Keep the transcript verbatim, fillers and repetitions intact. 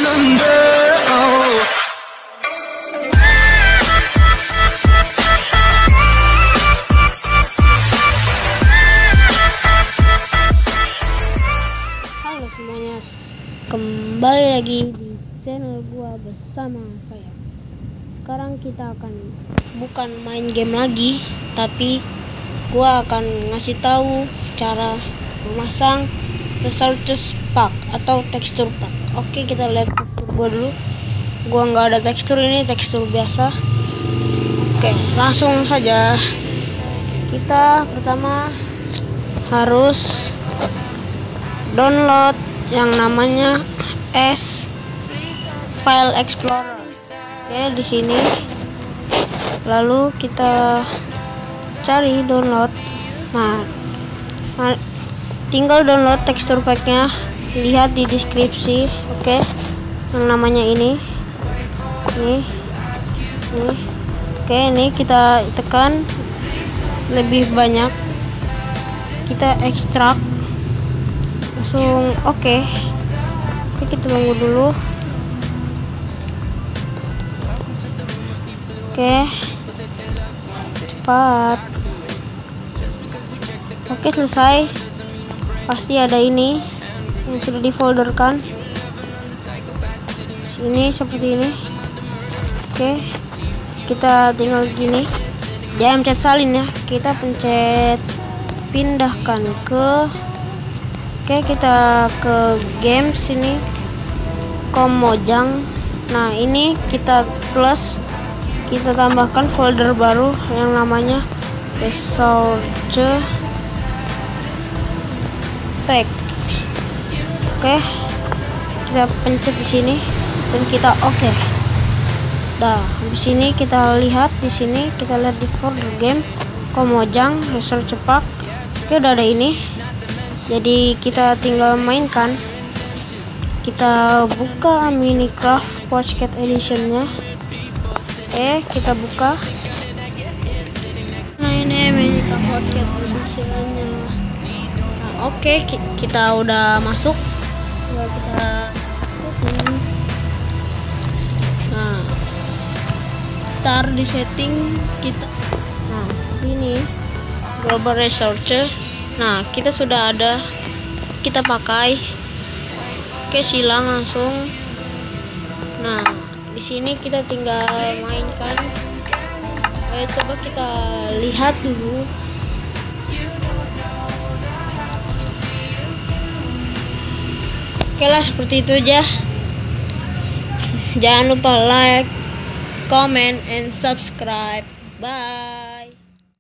number. Oh. Halo semuanya, kembali lagi di channel gua bersama saya. Sekarang kita akan bukan main game lagi, tapi gua akan ngasih tahu cara memasang resources pack atau tekstur pack. Oke, kita lihat tekstur gua dulu. Gua nggak ada tekstur, ini tekstur biasa. Oke, langsung saja. Kita pertama harus download yang namanya S File Explorer. Oke, di sini. Lalu kita cari download. Nah, tinggal download tekstur packnya, lihat di deskripsi. Oke, yang namanya ini, ini, ini. Oke, ini kita tekan lebih banyak, kita ekstrak langsung. Oke, oke, kita tunggu dulu. Oke, cepat. Oke, selesai. Pasti ada ini yang sudah difolderkan sini seperti ini. Oke, kita tinggal gini, jangan pencet salin ya, kita pencet pindahkan ke. Oke, kita ke games ini, Komojang. Nah, ini kita plus, kita tambahkan folder baru yang namanya resource pack. Oke, kita pencet di sini dan kita oke. Dah, habis ini kita lihat di sini, kita lihat di folder game Komojang resource pack. Oke, udah ada ini. Jadi kita tinggal mainkan. Kita buka Minecraft Pocket Editionnya. Oke, kita buka. Nah, ini Minecraft Pocket Editionnya. Nah, oke, kita udah masuk. Coba kita. Nah, tar di setting kita. Nah, ini global resource. Nah, kita sudah ada, kita pakai. Oke, silang langsung. Nah, di sini kita tinggal mainkan. Ayo coba kita lihat dulu. Oke lah, seperti itu aja. Jangan lupa like, comment, and subscribe. Bye.